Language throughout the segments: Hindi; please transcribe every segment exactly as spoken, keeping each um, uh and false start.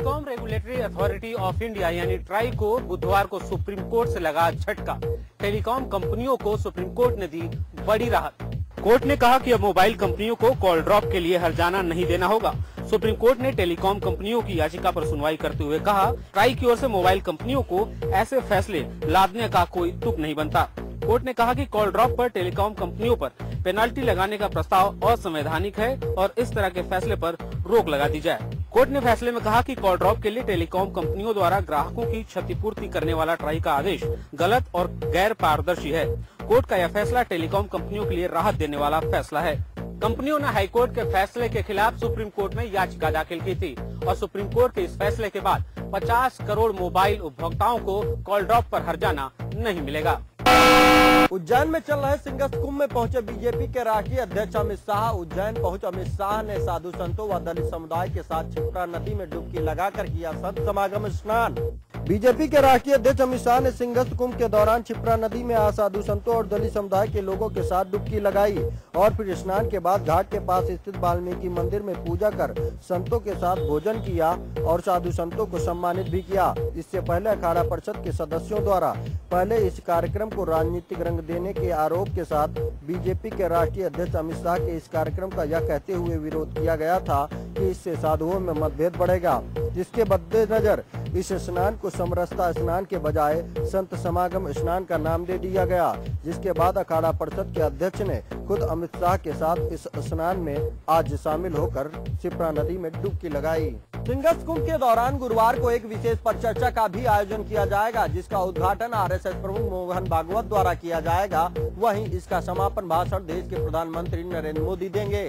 Telecom regulatory authority of India यानी ट्राई को बुधवार को सुप्रीम कोर्ट से लगा झटका। टेलीकॉम कंपनियों को सुप्रीम कोर्ट ने दी बड़ी राहत। कोर्ट ने कहा कि अब मोबाइल कंपनियों को कॉल ड्रॉप के लिए हर्जाना नहीं देना होगा। सुप्रीम कोर्ट ने टेलीकॉम कंपनियों की याचिका पर सुनवाई करते हुए कहा, ट्राई की ओर से मोबाइल कंपनियों को ऐसे फैसले लादने का कोई तुक नहीं बनता। कोर्ट ने कहा कि कॉल ड्रॉप पर टेलीकॉम कंपनियों पर पेनल्टी लगाने का प्रस्ताव असंवैधानिक है और इस तरह के फैसले पर रोक लगा दी जाए। कोर्ट ने फैसले में कहा कि कॉल ड्रॉप के लिए टेलीकॉम कंपनियों द्वारा ग्राहकों की क्षतिपूर्ति करने वाला ट्राई का आदेश गलत और गैर पारदर्शी है। कोर्ट का यह फैसला टेलीकॉम कंपनियों के लिए राहत देने वाला फैसला है। कंपनियों ने हाईकोर्ट के फैसले के खिलाफ सुप्रीम कोर्ट में याचिका दाखिल की थी और सुप्रीम कोर्ट के इस फैसले के बाद पचास करोड़ मोबाइल उपभोक्ताओं को कॉल ड्रॉप पर हर्जाना नहीं मिलेगा। उज्जैन में चल रहे सिंगस्त कुंभ में पहुंचे बीजेपी के राष्ट्रीय अध्यक्ष अमित शाह। उज्जैन पहुंचे अमित शाह ने साधु संतों व दलित समुदाय के साथ क्षिप्रा नदी में डुबकी लगाकर किया संत समागम स्नान। बीजेपी के राष्ट्रीय अध्यक्ष अमित शाह ने सिंगस्त कुंभ के दौरान क्षिप्रा नदी में आज साधु संतों और दलित समुदाय के लोगों के साथ डुबकी लगाई और फिर स्नान के बाद घाट के पास स्थित वाल्मीकि मंदिर में पूजा कर संतों के साथ भोजन किया और साधु संतों को सम्मानित भी किया। इससे पहले अखाड़ा परिषद के सदस्यों द्वारा पहले इस कार्यक्रम को राजनीतिक रंग देने के आरोप के साथ बीजेपी के राष्ट्रीय अध्यक्ष अमित शाह के इस कार्यक्रम का यह कहते हुए विरोध किया गया था कि इससे साधुओं में मतभेद बढ़ेगा, जिसके मद्देनजर इस स्नान को समरसता स्नान के बजाय संत समागम स्नान का नाम दे दिया गया। जिसके बाद अखाड़ा परिषद के अध्यक्ष ने खुद अमित शाह के साथ इस स्नान में आज शामिल होकर क्षिप्रा नदी में डुबकी लगाई। सिंगस्त कुंभ के दौरान गुरुवार को एक विशेष परिचर्चा का भी आयोजन किया जाएगा, जिसका उद्घाटन आरएसएस प्रमुख मोहन भागवत द्वारा किया जाएगा। वहीं इसका समापन भाषण देश के प्रधानमंत्री नरेंद्र मोदी देंगे।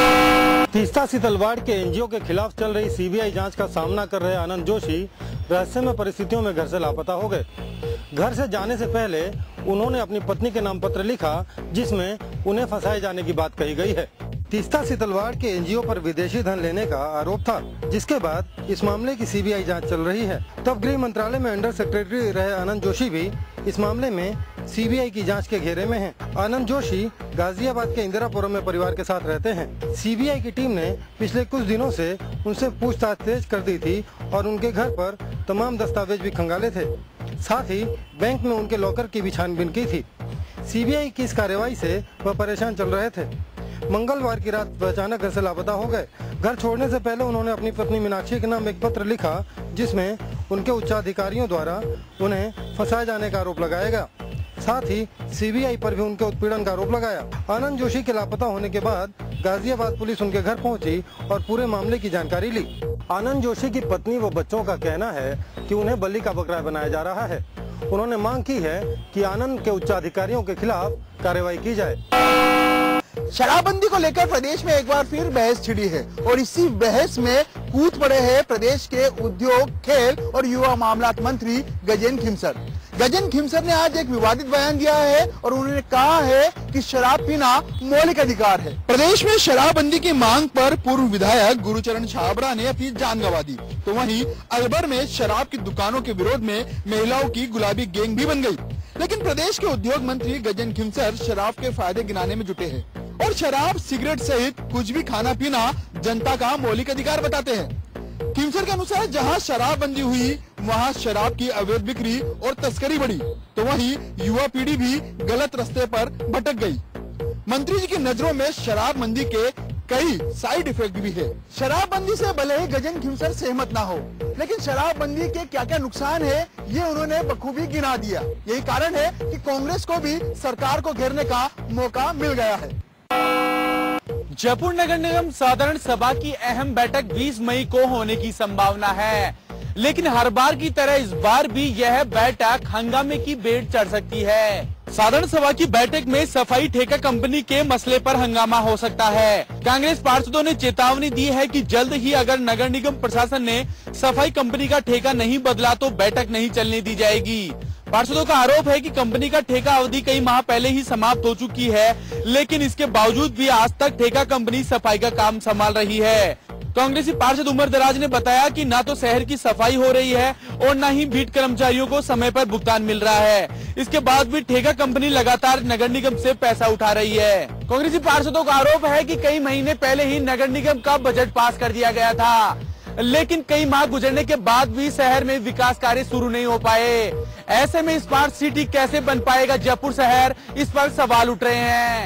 तीस्ता सीतलवाड़ के एनजीओ के खिलाफ चल रही सीबीआई जांच का सामना कर रहे आनंद जोशी रहस्यमय परिस्थितियों में घर से लापता हो गए। घर से जाने से पहले उन्होंने अपनी पत्नी के नाम पत्र लिखा, जिसमें उन्हें फंसाए जाने की बात कही गई है। तीस्ता सीतलवाड़ के एनजीओ पर विदेशी धन लेने का आरोप था, जिसके बाद इस मामले की सीबीआई जांच चल रही है। तब गृह मंत्रालय में अंडर सेक्रेटरी रहे आनंद जोशी भी इस मामले में सीबीआई की जांच के घेरे में हैं। आनंद जोशी गाजियाबाद के इंदिरापुरम में परिवार के साथ रहते हैं। सीबीआई की टीम ने पिछले कुछ दिनों से उनसे पूछताछ तेज कर दी थी और उनके घर पर तमाम दस्तावेज भी खंगाले थे। साथ ही बैंक में उनके लॉकर की भी छानबीन की थी। सीबीआई की इस कार्रवाई से वह परेशान चल रहे थे। मंगलवार की रात अचानक घर से लापता हो गए। घर छोड़ने से पहले उन्होंने अपनी पत्नी मीनाक्षी के नाम एक पत्र लिखा, जिसमें उनके उच्चाधिकारियों द्वारा उन्हें फंसाए जाने का आरोप लगाया गया। साथ ही सीबीआई पर भी उनके उत्पीड़न का आरोप लगाया। आनंद जोशी के लापता होने के बाद गाजियाबाद पुलिस उनके घर पहुंची और पूरे मामले की जानकारी ली। आनंद जोशी की पत्नी व बच्चों का कहना है कि उन्हें बलि का बकरा बनाया जा रहा है। उन्होंने मांग की है कि आनंद के उच्चाधिकारियों के खिलाफ कार्रवाई की जाए। शराबबंदी को लेकर प्रदेश में एक बार फिर बहस छिड़ी है और इसी बहस में कूद पड़े हैं प्रदेश के उद्योग, खेल और युवा मामलात मंत्री गजेंद्र खिमसर। गजेंद्र खिमसर ने आज एक विवादित बयान दिया है और उन्होंने कहा है कि शराब पीना मौलिक अधिकार है। प्रदेश में शराबबंदी की मांग पर पूर्व विधायक गुरुचरण छाबड़ा ने अपनी जान गंवा दी, तो वहीं अलवर में शराब की दुकानों के विरोध में महिलाओं की गुलाबी गैंग भी बन गई। लेकिन प्रदेश के उद्योग मंत्री गजेंद्र खिमसर शराब के फायदे गिनाने में जुटे हैं और शराब, सिगरेट सहित कुछ भी खाना पीना जनता का मौलिक अधिकार बताते हैं। खिमसर के अनुसार जहां शराबबंदी हुई वहां शराब की अवैध बिक्री और तस्करी बढ़ी, तो वहीं युवा पीढ़ी भी गलत रास्ते पर भटक गई। मंत्री जी की नजरों में शराबबंदी के कई साइड इफेक्ट भी है। शराबबंदी से भले ही गजेंद्र खिमसर सहमत ना हो, लेकिन शराबबंदी के क्या क्या नुकसान है ये उन्होंने बखूबी गिना दिया। यही कारण है कि कांग्रेस को भी सरकार को घेरने का मौका मिल गया है। जयपुर नगर निगम साधारण सभा की अहम बैठक बीस मई को होने की संभावना है, लेकिन हर बार की तरह इस बार भी यह बैठक हंगामे की बेट चढ़ सकती है। साधारण सभा की बैठक में सफाई ठेका कंपनी के मसले पर हंगामा हो सकता है। कांग्रेस पार्षदों ने चेतावनी दी है कि जल्द ही अगर नगर निगम प्रशासन ने सफाई कंपनी का ठेका नहीं बदला तो बैठक नहीं चलने दी जाएगी। पार्षदों का आरोप है कि कंपनी का ठेका अवधि कई माह पहले ही समाप्त हो चुकी है, लेकिन इसके बावजूद भी आज तक ठेका कंपनी सफाई का काम संभाल रही है। कांग्रेसी पार्षद उमर दराज ने बताया कि न तो शहर की सफाई हो रही है और न ही बीट कर्मचारियों को समय पर भुगतान मिल रहा है। इसके बाद भी ठेका कंपनी लगातार नगर निगम से पैसा उठा रही है। कांग्रेसी पार्षदों का आरोप है कि कई महीने पहले ही नगर निगम का बजट पास कर दिया गया था, लेकिन कई माह गुजरने के बाद भी शहर में विकास कार्य शुरू नहीं हो पाए। ऐसे में स्मार्ट सिटी कैसे बन पाएगा जयपुर शहर, इस पर सवाल उठ रहे हैं।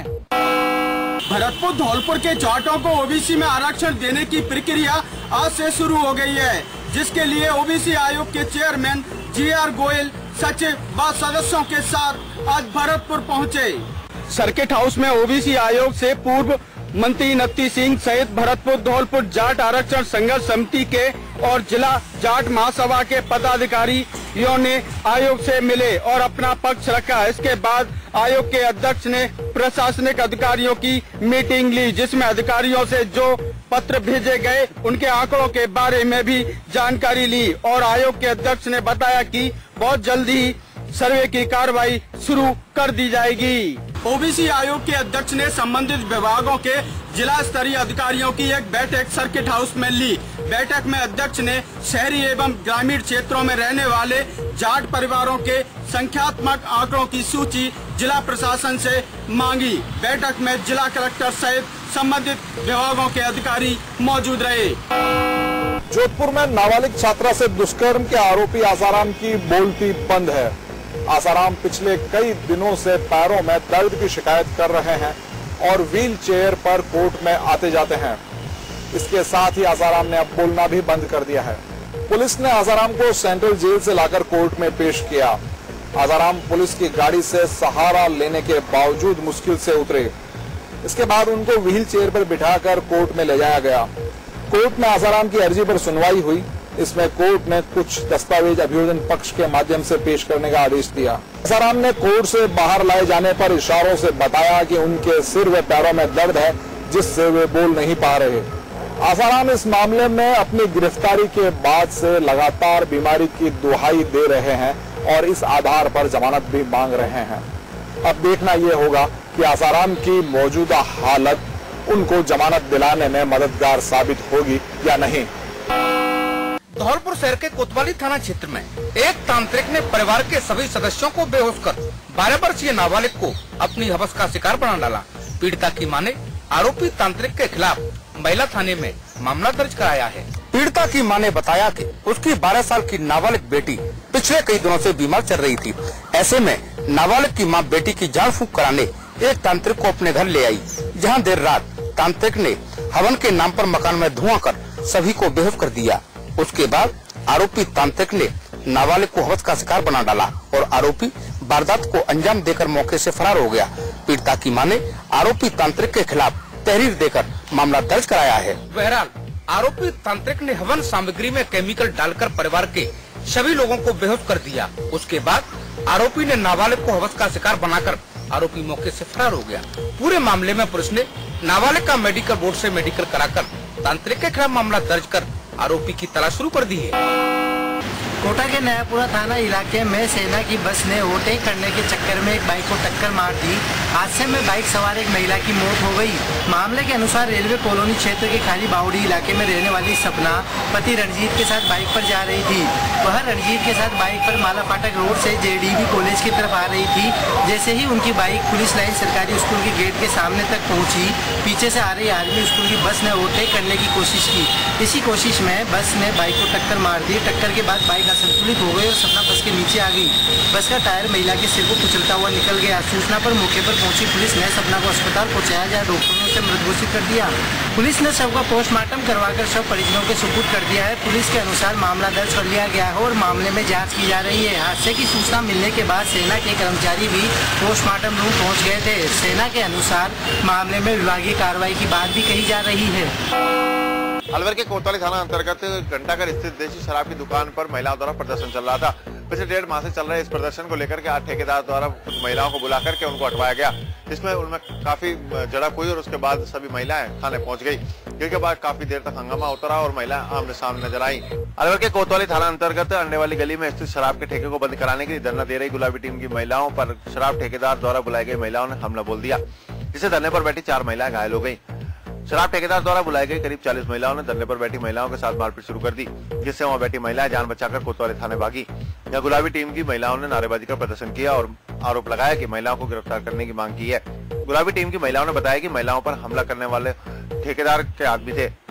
भरतपुर धौलपुर के जाटों को ओबीसी में आरक्षण देने की प्रक्रिया आज से शुरू हो गई है, जिसके लिए ओबीसी आयोग के चेयरमैन जी आर गोयल सचिव व सदस्यों के साथ आज भरतपुर पहुंचे। सर्किट हाउस में ओबीसी आयोग से पूर्व मंत्री नत्ती सिंह सहित भरतपुर धौलपुर जाट आरक्षण संघर्ष समिति के और जिला जाट महासभा के पदाधिकारियों ने आयोग से मिले और अपना पक्ष रखा। इसके बाद आयोग के अध्यक्ष ने प्रशासनिक अधिकारियों की मीटिंग ली, जिसमें अधिकारियों से जो पत्र भेजे गए उनके आंकड़ों के बारे में भी जानकारी ली और आयोग के अध्यक्ष ने बताया कि बहुत जल्दी सर्वे की कार्रवाई शुरू कर दी जाएगी। ओबीसी आयोग के अध्यक्ष ने संबंधित विभागों के जिला स्तरीय अधिकारियों की एक बैठक सर्किट हाउस में ली। बैठक में अध्यक्ष ने शहरी एवं ग्रामीण क्षेत्रों में रहने वाले जाट परिवारों के संख्यात्मक आंकड़ों की सूची जिला प्रशासन से मांगी। बैठक में जिला कलेक्टर सहित संबंधित विभागों के अधिकारी मौजूद रहे। जोधपुर में नाबालिग छात्रा से दुष्कर्म के आरोपी आसाराम की बोलती बंद है। आसाराम पिछले कई दिनों से पैरों में दर्द की शिकायत कर रहे हैं और व्हील चेयर पर कोर्ट में आते जाते हैं। इसके साथ ही आसाराम ने अब बोलना भी बंद कर दिया है। पुलिस ने आसाराम को सेंट्रल जेल से लाकर कोर्ट में पेश किया। आसाराम पुलिस की गाड़ी से सहारा लेने के बावजूद मुश्किल से उतरे। इसके बाद उनको व्हील चेयर पर बिठाकर कोर्ट में ले जाया गया। कोर्ट में आसाराम की अर्जी पर सुनवाई हुई। इसमें कोर्ट ने कुछ दस्तावेज अभियोजन पक्ष के माध्यम से पेश करने का आदेश दिया। आसाराम ने कोर्ट से बाहर लाए जाने पर इशारों से बताया कि उनके सिर व पैरों में दर्द है, जिससे वे बोल नहीं पा रहे। आसाराम इस मामले में अपनी गिरफ्तारी के बाद से लगातार बीमारी की दुहाई दे रहे हैं और इस आधार पर जमानत भी मांग रहे हैं। अब देखना ये होगा कि आसाराम की मौजूदा हालत उनको जमानत दिलाने में मददगार साबित होगी या नहीं। धौलपुर शहर के कोतवाली थाना क्षेत्र में एक तांत्रिक ने परिवार के सभी सदस्यों को बेहोश कर बारह वर्षीय नाबालिग को अपनी हवस का शिकार बना डाला। पीड़िता की मां ने आरोपी तांत्रिक के खिलाफ महिला थाने में मामला दर्ज कराया है। पीड़िता की मां ने बताया कि उसकी बारह साल की नाबालिग बेटी पिछले कई दिनों से बीमार चल रही थी। ऐसे में नाबालिग की मां बेटी की झाड़ फूंक कराने एक तांत्रिक को अपने घर ले आई, जहां देर रात तांत्रिक ने हवन के नाम पर मकान में धुआं कर सभी को बेहोश कर दिया। उसके बाद आरोपी तांत्रिक ने नाबालिग को हवस का शिकार बना डाला और आरोपी वारदात को अंजाम देकर मौके से फरार हो गया। पीड़िता की मां ने आरोपी तांत्रिक के खिलाफ तहरीर देकर मामला दर्ज कराया है। बहरहाल आरोपी तांत्रिक ने हवन सामग्री में केमिकल डालकर परिवार के सभी लोगों को बेहोश कर दिया। उसके बाद आरोपी ने नाबालिग को हवस का शिकार बनाकर आरोपी मौके से फरार हो गया। पूरे मामले में पुलिस ने नाबालिग का मेडिकल बोर्ड से मेडिकल कराकर तांत्रिक के खिलाफ मामला दर्ज कर आरोपी की तलाश शुरू कर दी है। कोटा के नयापुरा थाना इलाके में सेना की बस ने ओवरटेक करने के चक्कर में एक बाइक को टक्कर मार दी। हादसे में बाइक सवार एक महिला की मौत हो गई। मामले के अनुसार रेलवे कॉलोनी क्षेत्र के खाली बावड़ी इलाके में रहने वाली सपना पति रणजीत के साथ बाइक पर जा रही थी। वह रणजीत के साथ बाइक पर माला फाटक रोड से जेडीबी कॉलेज की तरफ आ रही थी। जैसे ही उनकी बाइक पुलिस लाइन सरकारी स्कूल के गेट के सामने तक पहुंची, पीछे से आ रही आर्मी स्कूल की बस ने ओवरटेक करने की कोशिश की। इसी कोशिश में बस ने बाइक को टक्कर मार दी। टक्कर के बाद बाइक संतुलित हो गई और सपना बस के नीचे आ गई। बस का टायर महिला के सिर को कुचलता हुआ निकल गया। सूचना पर मौके पर पहुंची पुलिस ने सपना को अस्पताल पहुंचाया, जहां डॉक्टरों ने उसे मृत घोषित कर दिया। पुलिस ने शव का पोस्टमार्टम करवाकर शव परिजनों के सुपुर्द कर दिया है। पुलिस के अनुसार मामला दर्ज कर लिया गया है और मामले में जाँच की जा रही है। हादसे की सूचना मिलने के बाद सेना के कर्मचारी भी पोस्टमार्टम रूम पहुँच गए थे। सेना के अनुसार मामले में विभागीय कार्रवाई की बात भी कही जा रही है। अलवर के कोतवाली थाना अंतर्गत घंटाघर स्थित देसी शराब की दुकान पर महिलाओं द्वारा प्रदर्शन चल रहा था। पिछले डेढ़ माह से चल रहे इस प्रदर्शन को लेकर के आज ठेकेदार द्वारा कुछ महिलाओं को बुला करके उनको हटवाया गया, जिसमें उनमें काफी झड़प हुई और उसके बाद सभी महिलाएं थाने पहुंच गई, जिसके बाद काफी देर तक हंगामा होता रहा और महिलाएं आमने सामने नजर आई। अलवर के कोतवाली थाना अंतर्गत अंडे वाली गली में स्थित शराब के ठेके को बंद कराने के लिए धरना दे रही गुलाबी टीम की महिलाओं पर शराब ठेकेदार द्वारा बुलाई गई महिलाओं ने हमला बोल दिया, जिससे धरने पर बैठी चार महिलाएं घायल हो गयी। शराब ठेकेदार द्वारा बुलाई गई करीब चालीस महिलाओं ने धरने पर बैठी महिलाओं के साथ मारपीट शुरू कर दी, जिससे वहां बैठी महिलाएं जान बचाकर कोतवाली थाने भागी। यहां गुलाबी टीम की महिलाओं ने नारेबाजी का प्रदर्शन किया और आरोप लगाया कि महिलाओं को गिरफ्तार करने की मांग की है। गुलाबी टीम की महिलाओं ने बताया कि महिलाओं पर हमला करने वाले ठेकेदार के आदमी थे,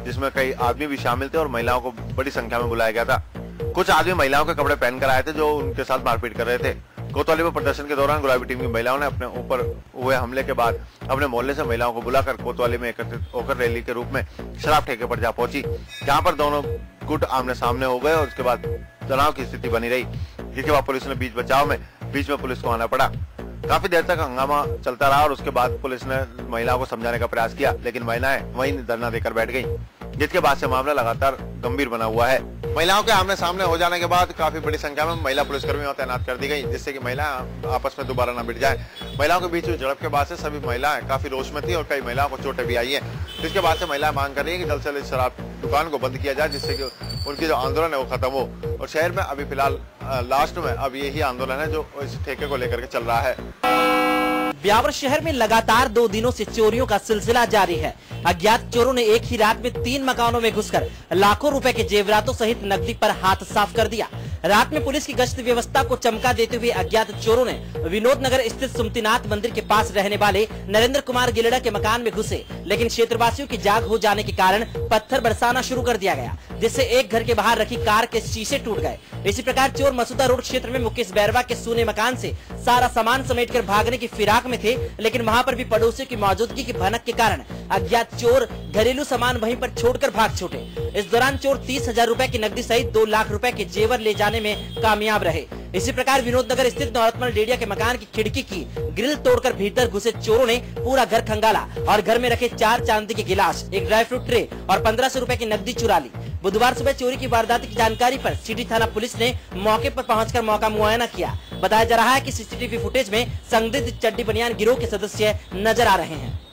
जिसमें कई आदमी भी शामिल थे और महिलाओं को बड़ी संख्या में बुलाया गया था। कुछ आदमी महिलाओं के कपड़े पहनकर आए थे जो उनके साथ मारपीट कर रहे थे। कोतवाली में प्रदर्शन के दौरान गुलाबी टीम की महिलाओं ने अपने ऊपर हुए हमले के बाद अपने मोहल्ले से महिलाओं को बुलाकर कोतवाली में एकत्रित होकर रैली के रूप में शराब ठेके पर जा पहुंची, जहां पर दोनों गुट आमने सामने हो गए और उसके बाद तनाव की स्थिति बनी रही, जिसके बाद पुलिस ने बीच बचाव में बीच में पुलिस को आना पड़ा। काफी देर तक हंगामा चलता रहा और उसके बाद पुलिस ने महिलाओं को समझाने का प्रयास किया, लेकिन महिलाएं वहीं धरना देकर बैठ गयी, जिसके बाद से मामला लगातार गंभीर बना हुआ है। महिलाओं के आमने सामने हो जाने के बाद काफी बड़ी संख्या में महिला पुलिसकर्मियों तैनात कर दी गई, जिससे कि महिलाएं आपस में दोबारा न भिड़ जाएं। महिलाओं के बीच हुई झड़प के बाद से सभी महिलाएं काफी रोष में थी और कई महिलाओं को चोटें भी आई हैं, जिसके बाद से महिलाएं मांग कर रही है कि जल्द से जल्द शराब दुकान को बंद किया जाए, जिससे कि उनकी जो आंदोलन है वो खत्म हो। और शहर में अभी फिलहाल लास्ट में अब यही आंदोलन है जो इस ठेके को लेकर के चल रहा है। ब्यावर शहर में लगातार दो दिनों से चोरियों का सिलसिला जारी है। अज्ञात चोरों ने एक ही रात में तीन मकानों में घुसकर लाखों रुपए के जेवरातों सहित नकदी पर हाथ साफ कर दिया। रात में पुलिस की गश्त व्यवस्था को चमका देते हुए अज्ञात चोरों ने विनोद नगर स्थित सुमतिनाथ मंदिर के पास रहने वाले नरेंद्र कुमार गिलड़ा के मकान में घुसे, लेकिन क्षेत्रवासियों की जाग हो जाने के कारण पत्थर बरसाना शुरू कर दिया गया, जिससे एक घर के बाहर रखी कार के शीशे टूट गए। इसी प्रकार चोर मसूदा रोड क्षेत्र में मुकेश बैरवा के सूने मकान से सारा सामान समेटकर भागने की फिराक में थे, लेकिन वहां पर भी पड़ोसियों की मौजूदगी की भनक के कारण अज्ञात चोर घरेलू सामान वहीं पर छोड़कर भाग छूटे। इस दौरान चोर तीस हजार रूपए की नकदी सहित दो लाख रुपए के जेवर ले जाने में कामयाब रहे। इसी प्रकार विनोद नगर स्थित नौरतमल डेडिया के मकान की खिड़की की ग्रिल तोड़कर भीतर घुसे चोरों ने पूरा घर खंगाला और घर में रखे चार चांदी के गिलास, एक ड्राई फ्रूट ट्रे और पंद्रह सौ रूपए की नकदी चुरा ली। बुधवार सुबह चोरी की वारदात की जानकारी पर सिटी थाना पुलिस ने मौके पर पहुंचकर मौका मुआयना किया। बताया जा रहा है कि सीसीटीवी फुटेज में संदिग्ध चड्डी बनियान गिरोह के सदस्य नजर आ रहे हैं।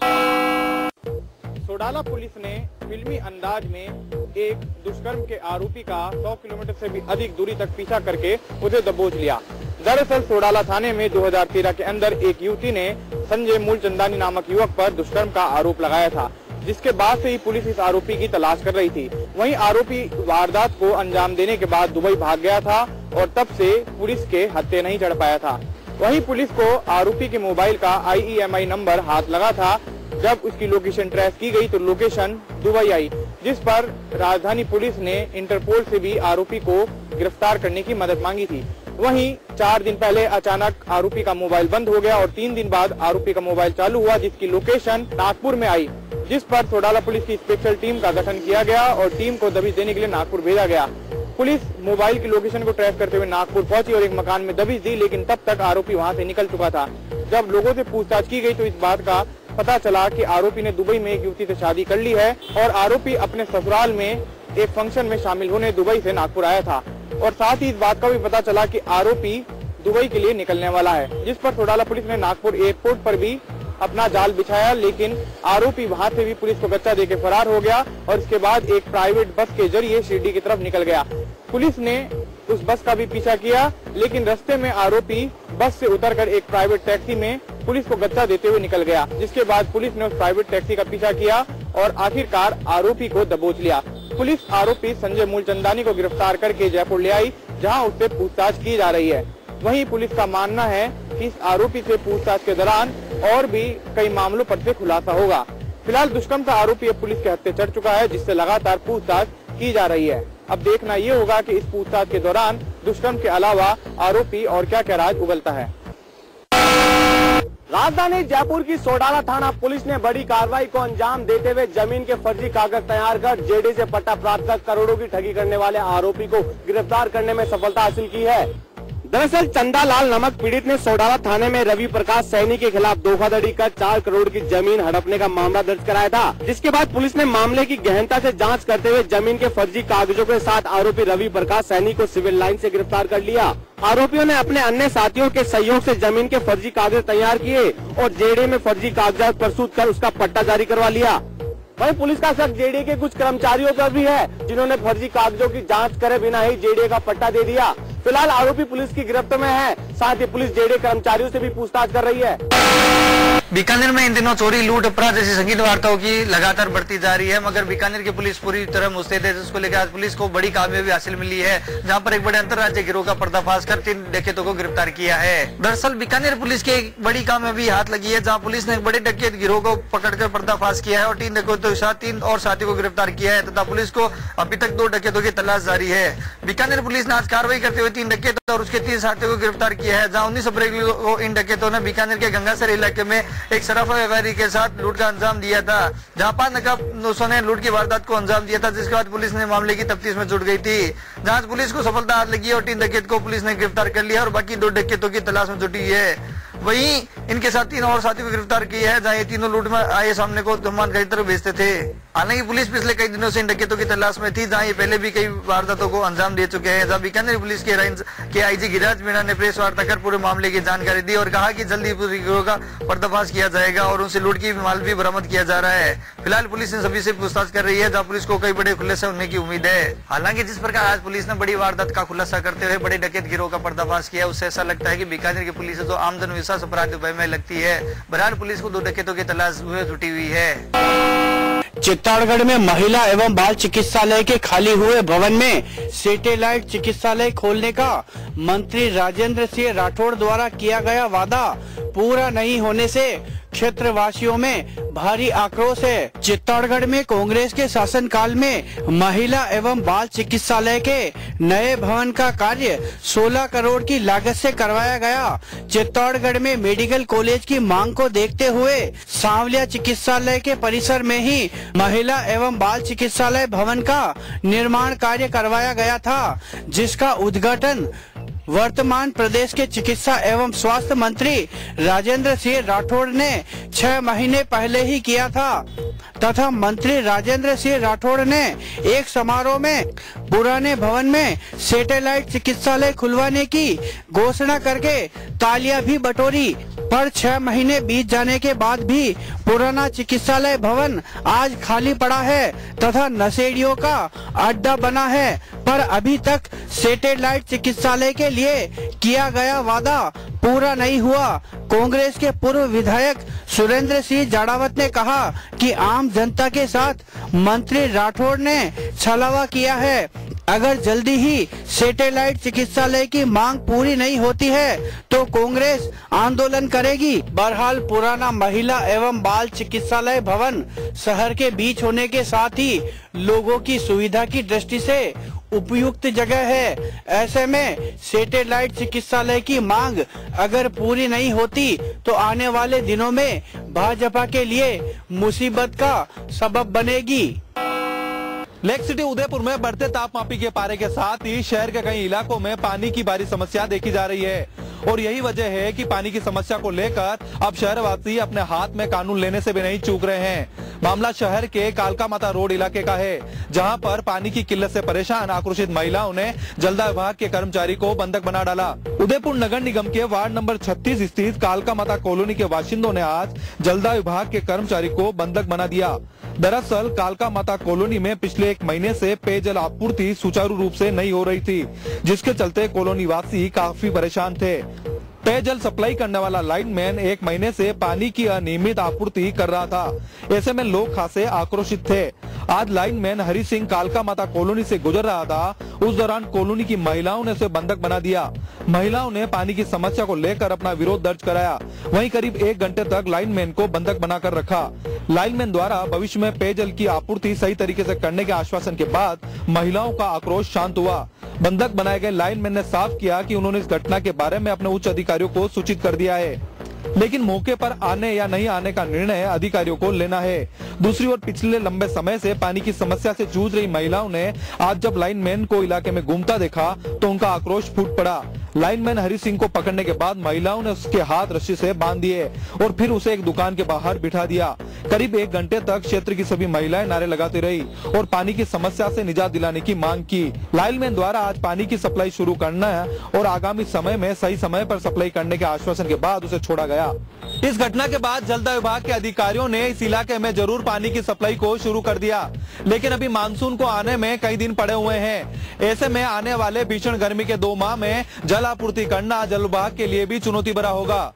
सोडाला पुलिस ने फिल्मी अंदाज में एक दुष्कर्म के आरोपी का सौ किलोमीटर से भी अधिक दूरी तक पीछा करके उसे दबोच लिया। दरअसल सोडाला थाने में दो हज़ार तेरह के अंदर एक युवती ने संजय मूलचंदानी नामक युवक पर दुष्कर्म का आरोप लगाया था, जिसके बाद से ही पुलिस इस आरोपी की तलाश कर रही थी। वहीं आरोपी वारदात को अंजाम देने के बाद दुबई भाग गया था और तब से पुलिस के हत्थे नहीं चढ़ पाया था। वहीं पुलिस को आरोपी के मोबाइल का आई ई एम आई नंबर हाथ लगा था। जब उसकी लोकेशन ट्रेस की गई तो लोकेशन दुबई आई, जिस पर राजधानी पुलिस ने इंटरपोल से भी आरोपी को गिरफ्तार करने की मदद मांगी थी। वहीं चार दिन पहले अचानक आरोपी का मोबाइल बंद हो गया और तीन दिन बाद आरोपी का मोबाइल चालू हुआ, जिसकी लोकेशन नागपुर में आई, जिस पर सोडाला पुलिस की स्पेशल टीम का गठन किया गया और टीम को दबिश देने के लिए नागपुर भेजा गया। पुलिस मोबाइल की लोकेशन को ट्रेस करते हुए नागपुर पहुंची और एक मकान में दबिश दी, लेकिन तब तक आरोपी वहां से निकल चुका था। जब लोगों से पूछताछ की गई तो इस बात का पता चला कि आरोपी ने दुबई में एक युवती से शादी कर ली है और आरोपी अपने ससुराल में एक फंक्शन में शामिल होने दुबई से नागपुर आया था। और साथ ही इस बात का भी पता चला कि आरोपी दुबई के लिए निकलने वाला है, जिस पर सोडाला पुलिस ने नागपुर एयरपोर्ट पर भी अपना जाल बिछाया, लेकिन आरोपी वहां से भी पुलिस को गच्चा देके फरार हो गया और इसके बाद एक प्राइवेट बस के जरिए शिरडी की तरफ निकल गया। पुलिस ने उस बस का भी पीछा किया, लेकिन रास्ते में आरोपी बस से उतरकर एक प्राइवेट टैक्सी में पुलिस को गच्चा देते हुए निकल गया, जिसके बाद पुलिस ने उस प्राइवेट टैक्सी का पीछा किया और आखिरकार आरोपी को दबोच लिया। पुलिस आरोपी संजय मूलचंदानी को गिरफ्तार करके जयपुर ले आई, जहां उससे पूछताछ की जा रही है। वहीं पुलिस का मानना है कि इस आरोपी से पूछताछ के दौरान और भी कई मामलों पर से खुलासा होगा। फिलहाल दुष्कर्म का आरोपी अब पुलिस के हत्थे चढ़ चुका है, जिससे लगातार पूछताछ की जा रही है। अब देखना ये होगा कि इस पूछताछ के दौरान दुष्कर्म के अलावा आरोपी और क्या क्या राज उगलता है। राजधानी जयपुर की सोडाला थाना पुलिस ने बड़ी कार्रवाई को अंजाम देते हुए जमीन के फर्जी कागज तैयार कर जेडी से पट्टा प्राप्त कर करोड़ों की ठगी करने वाले आरोपी को गिरफ्तार करने में सफलता हासिल की है। दरअसल चंदा लाल नामक पीड़ित ने सोडाला थाने में रवि प्रकाश सैनी के खिलाफ धोखाधड़ी कर चार करोड़ की जमीन हड़पने का मामला दर्ज कराया था, जिसके बाद पुलिस ने मामले की गहनता से जांच करते हुए जमीन के फर्जी कागजों के साथ आरोपी रवि प्रकाश सैनी को सिविल लाइन से गिरफ्तार कर लिया। आरोपियों ने अपने अन्य साथियों के सहयोग से जमीन के फर्जी कागज तैयार किए और जेडी में फर्जी कागजात प्रस्तुत कर उसका पट्टा जारी करवा लिया। वहीं पुलिस का शक जेडी के कुछ कर्मचारियों पर भी है, जिन्होंने फर्जी कागजों की जांच करे बिना ही जेडी का पट्टा दे दिया। फिलहाल आरोपी पुलिस की गिरफ्त में है। साथ ही पुलिस जेडे कर्मचारियों से भी पूछताछ कर रही है। बीकानेर में इन दिनों चोरी, लूट, अपराध जैसी संगीन वार्ताओं की लगातार बढ़ती जा रही है, मगर बीकानेर की पुलिस पूरी तरह मुस्तैद है, जिसको लेकर आज पुलिस को बड़ी कामयाबी हासिल मिली है, जहां पर एक बड़े अंतर्राज्यीय गिरोह का पर्दाफाश कर तीन डकैतों को गिरफ्तार किया है। दरअसल बीकानेर पुलिस की एक बड़ी कामयाबी हाथ लगी है, जहां पुलिस ने एक बड़े डकैत गिरोह को पकड़कर पर्दाफाश किया है और तीन डकैतों के साथ तीन और साथियों को गिरफ्तार किया है तथा पुलिस को अभी तक दो डकैतों की तलाश जारी है। बीकानेर पुलिस ने आज कार्रवाई करते हुए तीन डकैतों और उसके तीन साथियों को गिरफ्तार किया है, जहां उन्नीस अप्रैल को इन डकैतों ने बीकानेर के गंगासर इलाके में एक सराफा व्यापारी के साथ लूट का अंजाम दिया था, जहां पांच नकाबपोशों ने लूट की वारदात को अंजाम दिया था, जिसके बाद पुलिस ने मामले की तफ्तीश में जुट गई थी। जहां पुलिस को सफलता हाथ लगी और तीन डकैत को पुलिस ने गिरफ्तार कर लिया और बाकी दो डकैतों की तलाश में जुटी है। वहीं इनके साथ तीन और साथियों को गिरफ्तार किया है, जहां ये तीनों लूट में आए सामने को धमान की तरफ भेजते थे। हालांकि पुलिस पिछले कई दिनों से इन डकैतों की तलाश में थी, जहां ये पहले भी कई वारदातों को अंजाम दे चुके हैं। जहां बीकानेर पुलिस के रेंज के आईजी गिरिराज मीणा ने प्रेस वार्ता कर पूरे मामले की जानकारी दी और कहा कि जल्दी पूरी गिरोह का पर्दाफाश किया जाएगा और उनसे लूट की माल भी बरामद किया जा रहा है। फिलहाल पुलिस इन सभी से पूछताछ कर रही है, जहां पुलिस को कई बड़े खुलासे होने की उम्मीद है। हालांकि जिस प्रकार आज पुलिस ने बड़ी वारदात का खुलासा करते हुए बड़े डकैत गिरोह का पर्दाफाश किया, उससे ऐसा लगता है कि बीकानेर की पुलिस जो आमदन विश्वास अपराध में लगती है, बहरहाल पुलिस को दो डकैतों की तलाश में जुटी हुई है। चित्तौड़गढ़ में महिला एवं बाल चिकित्सालय के खाली हुए भवन में सैटेलाइट चिकित्सालय खोलने का मंत्री राजेंद्र सिंह राठौड़ द्वारा किया गया वादा पूरा नहीं होने से क्षेत्रवासियों में भारी आक्रोश है। चित्तौड़गढ़ में कांग्रेस के शासनकाल में महिला एवं बाल चिकित्सालय के नए भवन का कार्य सोलह करोड़ की लागत से करवाया गया। चित्तौड़गढ़ में मेडिकल कॉलेज की मांग को देखते हुए सांवलिया चिकित्सालय के परिसर में ही महिला एवं बाल चिकित्सालय भवन का निर्माण कार्य करवाया गया था, जिसका उद्घाटन वर्तमान प्रदेश के चिकित्सा एवं स्वास्थ्य मंत्री राजेंद्र सिंह राठौड़ ने छह महीने पहले ही किया था तथा मंत्री राजेंद्र सिंह राठौड़ ने एक समारोह में पुराने भवन में सैटेलाइट चिकित्सालय खुलवाने की घोषणा करके तालियां भी बटोरी, पर छह महीने बीत जाने के बाद भी पुराना चिकित्सालय भवन आज खाली पड़ा है तथा नशेड़ियों का अड्डा बना है, पर अभी तक सैटेलाइट चिकित्सालय के लिए किया गया वादा पूरा नहीं हुआ। कांग्रेस के पूर्व विधायक सुरेंद्र सिंह जाड़ावत ने कहा कि आम जनता के साथ मंत्री राठौड़ ने छलावा किया है। अगर जल्दी ही सैटेलाइट चिकित्सालय की मांग पूरी नहीं होती है तो कांग्रेस आंदोलन करेगी। बहरहाल पुराना महिला एवं बाल चिकित्सालय भवन शहर के बीच होने के साथ ही लोगों की सुविधा की दृष्टि से उपयुक्त जगह है। ऐसे में सैटेलाइट चिकित्सालय की मांग अगर पूरी नहीं होती तो आने वाले दिनों में भाजपा के लिए मुसीबत का सबब बनेगी। लेक सिटी उदयपुर में बढ़ते तापमापी के पारे के साथ ही शहर के कई इलाकों में पानी की भारी समस्या देखी जा रही है और यही वजह है कि पानी की समस्या को लेकर अब शहरवासी अपने हाथ में कानून लेने से भी नहीं चूक रहे हैं। मामला शहर के कालका माता रोड इलाके का है, जहां पर पानी की किल्लत से परेशान आक्रोशित महिलाओं ने जलदाय विभाग के कर्मचारी को बंधक बना डाला। उदयपुर नगर निगम के वार्ड नंबर छत्तीस स्थित कालका माता कॉलोनी के बाशिंदों ने आज जलदाय विभाग के कर्मचारी को बंधक बना दिया। दरअसल कालका माता कॉलोनी में पिछले एक महीने से पेयजल आपूर्ति सुचारू रूप से नहीं हो रही थी, जिसके चलते कॉलोनी वासी काफी परेशान थे। पेयजल सप्लाई करने वाला लाइनमैन एक महीने से पानी की अनियमित आपूर्ति कर रहा था। ऐसे में लोग खासे आक्रोशित थे। आज लाइनमैन हरि सिंह कालका माता कॉलोनी से गुजर रहा था, उस दौरान कॉलोनी की महिलाओं ने उसे बंधक बना दिया। महिलाओं ने पानी की समस्या को लेकर अपना विरोध दर्ज कराया। वहीं करीब एक घंटे तक लाइनमैन को बंधक बनाकर रखा। लाइनमैन द्वारा भविष्य में पेयजल की आपूर्ति सही तरीके से करने के आश्वासन के बाद महिलाओं का आक्रोश शांत हुआ। बंधक बनाए गए लाइनमैन ने साफ किया कि उन्होंने इस घटना के बारे में अपने उच्च अधिकारियों को सूचित कर दिया है, लेकिन मौके पर आने या नहीं आने का निर्णय अधिकारियों को लेना है। दूसरी ओर पिछले लंबे समय से पानी की समस्या से जूझ रही महिलाओं ने आज जब लाइनमैन को इलाके में घूमता देखा तो उनका आक्रोश फूट पड़ा। लाइनमैन हरि सिंह को पकड़ने के बाद महिलाओं ने उसके हाथ रस्सी से बांध दिए और फिर उसे एक दुकान के बाहर बिठा दिया। करीब एक घंटे तक क्षेत्र की सभी महिलाएं नारे लगाती रही और पानी की समस्या से निजात दिलाने की मांग की। लाइनमैन द्वारा आज पानी की सप्लाई शुरू करना है और आगामी समय में सही समय पर सप्लाई करने के आश्वासन के बाद उसे छोड़ा गया। इस घटना के बाद जल विभाग के अधिकारियों ने इस इलाके में जरूर पानी की सप्लाई को शुरू कर दिया, लेकिन अभी मानसून को आने में कई दिन पड़े हुए हैं। ऐसे में आने वाले भीषण गर्मी के दो माह में जल आपूर्ति करना जल विभाग के लिए भी चुनौती भरा होगा।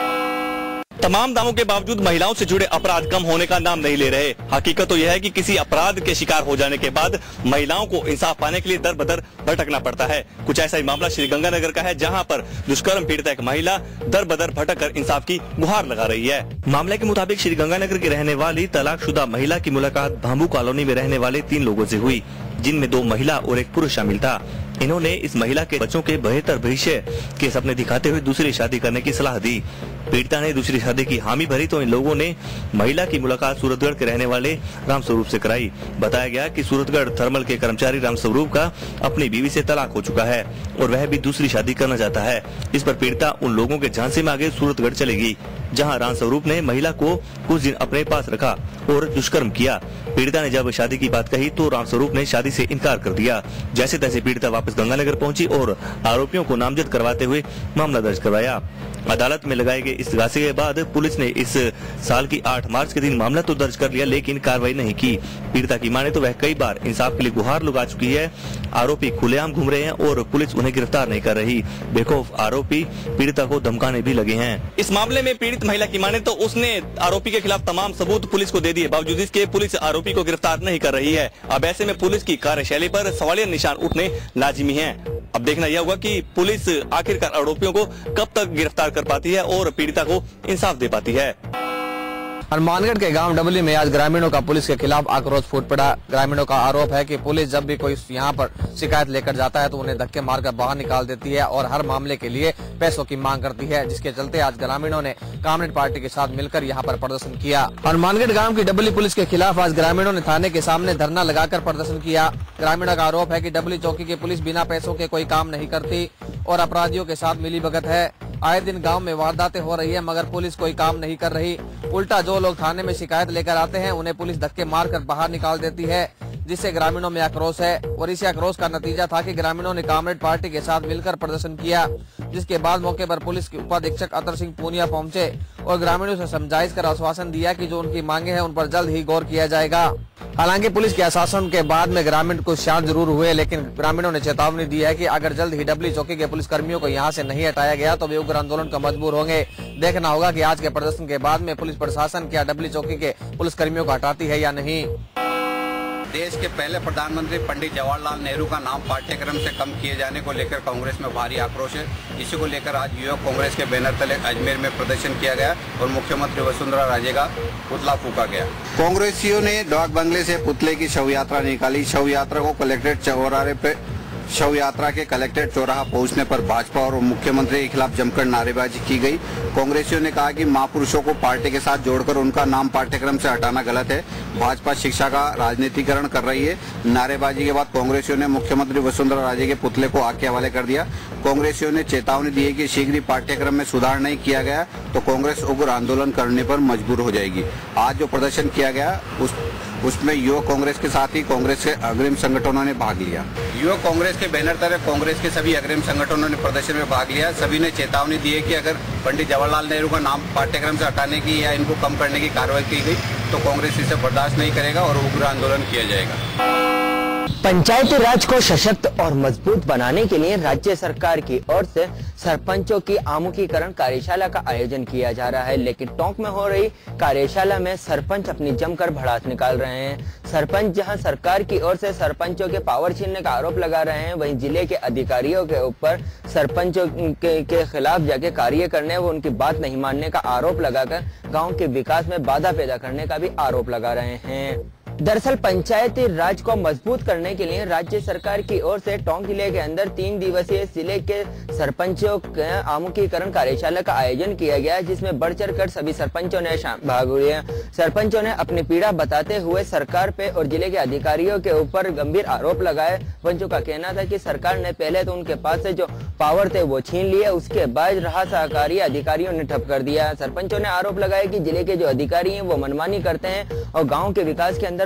तमाम दावों के बावजूद महिलाओं से जुड़े अपराध कम होने का नाम नहीं ले रहे। हकीकत तो यह है कि किसी अपराध के शिकार हो जाने के बाद महिलाओं को इंसाफ पाने के लिए दर बदर भटकना पड़ता है। कुछ ऐसा ही मामला श्रीगंगानगर का है, जहां पर दुष्कर्म पीड़िता एक महिला दर बदर भटक कर इंसाफ की गुहार लगा रही है। मामले के मुताबिक श्रीगंगानगर की रहने वाली तलाकशुदा महिला की मुलाकात भांबू कॉलोनी में रहने वाले तीन लोगों से हुई, जिनमें दो महिला और एक पुरुष शामिल था। इन्होंने इस महिला के बच्चों के बेहतर भविष्य के सपने दिखाते हुए दूसरी शादी करने की सलाह दी। पीड़िता ने दूसरी शादी की हामी भरी तो इन लोगों ने महिला की मुलाकात सूरतगढ़ के रहने वाले रामस्वरूप से कराई। बताया गया कि सूरतगढ़ थर्मल के कर्मचारी रामस्वरूप का अपनी बीवी से तलाक हो चुका है और वह भी दूसरी शादी करना चाहता है। इस पर पीड़िता उन लोगों के झांसे में आगे सूरतगढ़ चलेगी, जहां रामस्वरूप ने महिला को कुछ दिन अपने पास रखा और दुष्कर्म किया। पीड़िता ने जब शादी की बात कही तो रामस्वरूप ने शादी से इनकार कर दिया। जैसे तैसे पीड़िता वापस गंगानगर पहुंची और आरोपियों को नामजद करवाते हुए मामला दर्ज करवाया। अदालत में लगाए गए इस्तीगासे के बाद पुलिस ने इस साल की आठ मार्च के दिन मामला तो दर्ज कर लिया, लेकिन कार्रवाई नहीं की। पीड़िता की माने तो वह कई बार इंसाफ के लिए गुहार लगा चुकी है। आरोपी खुलेआम घूम रहे हैं और पुलिस उन्हें गिरफ्तार नहीं कर रही। बेखौफ आरोपी पीड़िता को धमकाने भी लगे हैं। इस मामले में पीड़ित महिला की माने तो उसने आरोपी के खिलाफ तमाम सबूत पुलिस को दे दिए, बावजूद इसके पुलिस आरोपी को गिरफ्तार नहीं कर रही है। अब ऐसे में पुलिस की कार्यशैली पर सवालिया निशान उठने लाजिमी है। अब देखना यह होगा कि पुलिस आखिरकार आरोपियों को कब तक गिरफ्तार कर पाती है और पीड़िता को इंसाफ दे पाती है। हनुमानगढ़ के गांव डबली में आज ग्रामीणों का पुलिस के खिलाफ आक्रोश फूट पड़ा। ग्रामीणों का आरोप है कि पुलिस जब भी कोई यहां पर शिकायत लेकर जाता है तो उन्हें धक्के मारकर बाहर निकाल देती है और हर मामले के लिए पैसों की मांग करती है, जिसके चलते आज ग्रामीणों ने कांग्रेस पार्टी के साथ मिलकर यहां पर प्रदर्शन किया। हनुमानगढ़ गाँव की डबली पुलिस के खिलाफ आज ग्रामीणों ने थाने के सामने धरना लगाकर प्रदर्शन किया। ग्रामीणों का आरोप है कि डबली चौकी की पुलिस बिना पैसों के कोई काम नहीं करती और अपराधियों के साथ मिलीभगत है। आए दिन गांव में वारदातें हो रही है मगर पुलिस कोई काम नहीं कर रही। उल्टा जो लोग थाने में शिकायत लेकर आते हैं उन्हें पुलिस धक्के मारकर बाहर निकाल देती है, जिससे ग्रामीणों में आक्रोश है। और इसी आक्रोश का नतीजा था कि ग्रामीणों ने कामरेड पार्टी के साथ मिलकर प्रदर्शन किया, जिसके बाद मौके पर पुलिस के उपाधीक्षक अतर सिंह पूनिया पहुंचे और ग्रामीणों से समझाइश कर आश्वासन दिया कि जो उनकी मांगे हैं उन पर जल्द ही गौर किया जाएगा। हालांकि पुलिस के आश्वासन के बाद में ग्रामीण कुछ शांत जरूर हुए, लेकिन ग्रामीणों ने चेतावनी दी है कि अगर जल्द ही डबली चौकी के पुलिस कर्मियों को यहां से नहीं हटाया गया तो वे उग्र आंदोलन का मजबूर होंगे। देखना होगा कि आज के प्रदर्शन के बाद में पुलिस प्रशासन क्या डबली चौकी के पुलिस कर्मियों को हटाती है या नहीं। देश के पहले प्रधानमंत्री पंडित जवाहरलाल नेहरू का नाम पाठ्यक्रम से कम किए जाने को लेकर कांग्रेस में भारी आक्रोश है। इसी को लेकर आज युवक कांग्रेस के बैनर तले अजमेर में प्रदर्शन किया गया और मुख्यमंत्री वसुंधरा राजे का पुतला फूका गया। कांग्रेसियों ने डाक बंगले से पुतले की शव यात्रा निकाली। शव यात्रा को कलेक्ट्रेट चौराहे पे शव यात्रा के कलेक्ट्रेट चौराहा पहुंचने पर भाजपा और मुख्यमंत्री के खिलाफ जमकर नारेबाजी की गई। कांग्रेसियों ने कहा कि महापुरुषों को पार्टी के साथ जोड़कर उनका नाम पाठ्यक्रम से हटाना गलत है। भाजपा शिक्षा का राजनीतिकरण कर रही है। नारेबाजी के बाद कांग्रेसियों ने मुख्यमंत्री वसुंधरा राजे के पुतले को आग के हवाले कर दिया। कांग्रेसियों ने चेतावनी दी है कि शीघ्र ही पाठ्यक्रम में सुधार नहीं किया गया तो कांग्रेस उग्र आंदोलन करने पर मजबूर हो जाएगी। आज जो प्रदर्शन किया गया उस उसमें युवक कांग्रेस के साथ ही कांग्रेस के अग्रिम संगठनों ने भाग लिया। युवक कांग्रेस के बैनर तले कांग्रेस के सभी अग्रिम संगठनों ने प्रदर्शन में भाग लिया। सभी ने चेतावनी दी है कि अगर पंडित जवाहरलाल नेहरू का नाम पाठ्यक्रम से हटाने की या इनको कम करने की कार्रवाई की गई तो कांग्रेस इसे बर्दाश्त नहीं करेगा और उग्र आंदोलन किया जाएगा। पंचायती राज को सशक्त और मजबूत बनाने के लिए राज्य सरकार की ओर से सरपंचों की आमुखीकरण कार्यशाला का आयोजन किया जा रहा है, लेकिन टोंक में हो रही कार्यशाला में सरपंच अपनी जमकर भड़ास निकाल रहे हैं। सरपंच जहां सरकार की ओर से सरपंचों के पावर छीनने का आरोप लगा रहे हैं, वहीं जिले के अधिकारियों के ऊपर सरपंचों के, के खिलाफ जाके कार्य करने व उनकी बात नहीं मानने का आरोप लगाकर गाँव के विकास में बाधा पैदा करने का भी आरोप लगा रहे हैं। दरअसल पंचायती राज को मजबूत करने के लिए राज्य सरकार की ओर से टोंक जिले के अंदर तीन दिवसीय जिले के सरपंचों के आमुखीकरण कार्यशाला का आयोजन किया गया, जिसमें बढ़ चढ़ कर सभी सरपंचों ने भाग लिया। सरपंचों ने अपनी पीड़ा बताते हुए सरकार पे और जिले के अधिकारियों के ऊपर गंभीर आरोप लगाए। पंचों का कहना था कि सरकार ने पहले तो उनके पास से जो पावर थे वो छीन लिए, उसके बाद रहा सहकारी अधिकारियों ने ठप कर दिया। सरपंचों ने आरोप लगाया कि जिले के जो अधिकारी हैं वो मनमानी करते हैं और गाँव के विकास के अंदर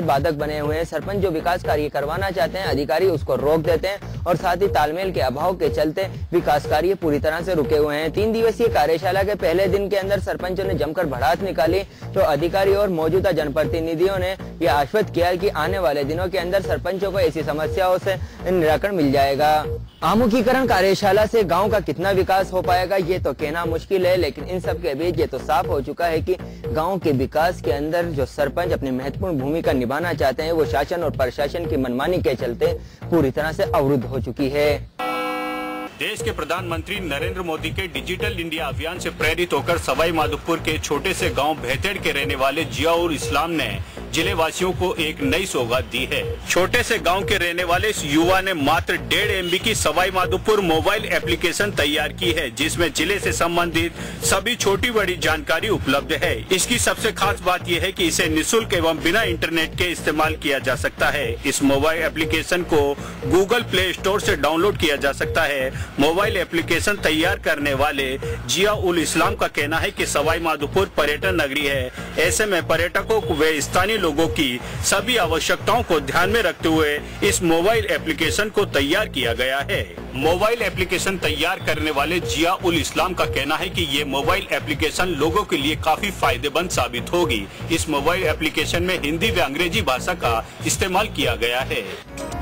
बाधक बने हुए हैं। सरपंच जो विकास कार्य करवाना चाहते हैं, अधिकारी उसको रोक देते हैं और साथ ही तालमेल के अभाव के चलते विकास कार्य पूरी तरह से रुके हुए हैं। तीन दिवसीय कार्यशाला के पहले दिन के अंदर सरपंचों ने जमकर भड़ास निकाली तो अधिकारी और मौजूदा जनप्रतिनिधियों ने यह आश्वस्त किया कि आने वाले दिनों के अंदर सरपंचों को ऐसी समस्याओं से निराकरण मिल जाएगा। आमुखीकरण कार्यशाला से गांव का कितना विकास हो पाएगा ये तो कहना मुश्किल है, लेकिन इन सब के बीच ये तो साफ हो चुका है कि गांव के विकास के अंदर जो सरपंच अपनी महत्वपूर्ण भूमिका निभाना चाहते हैं वो शासन और प्रशासन की मनमानी के चलते पूरी तरह से अवरुद्ध हो चुकी है। देश के प्रधानमंत्री नरेंद्र मोदी के डिजिटल इंडिया अभियान से प्रेरित होकर सवाई माधोपुर के छोटे से गांव बेहतेड़ के रहने वाले जियाउल इस्लाम ने जिले वासियों को एक नई सौगात दी है। छोटे से गांव के रहने वाले इस युवा ने मात्र डेढ़ एमबी की सवाई माधोपुर मोबाइल एप्लीकेशन तैयार की है, जिसमें जिले से संबंधित सभी छोटी बड़ी जानकारी उपलब्ध है। इसकी सबसे खास बात यह है कि इसे निःशुल्क एवं बिना इंटरनेट के इस्तेमाल किया जा सकता है। इस मोबाइल एप्लीकेशन को गूगल प्ले स्टोर से डाउनलोड किया जा सकता है। मोबाइल एप्लीकेशन तैयार करने वाले जिया उल इस्लाम का कहना है कि सवाई माधोपुर पर्यटन नगरी है। ऐसे में पर्यटकों को व स्थानीय लोगों की सभी आवश्यकताओं को ध्यान में रखते हुए इस मोबाइल एप्लीकेशन को तैयार किया गया है। मोबाइल एप्लीकेशन तैयार करने वाले जिया उल इस्लाम का कहना है कि ये मोबाइल एप्लीकेशन लोगों के लिए काफी फायदेमंद साबित होगी। इस मोबाइल एप्लीकेशन में हिंदी व अंग्रेजी भाषा का इस्तेमाल किया गया है।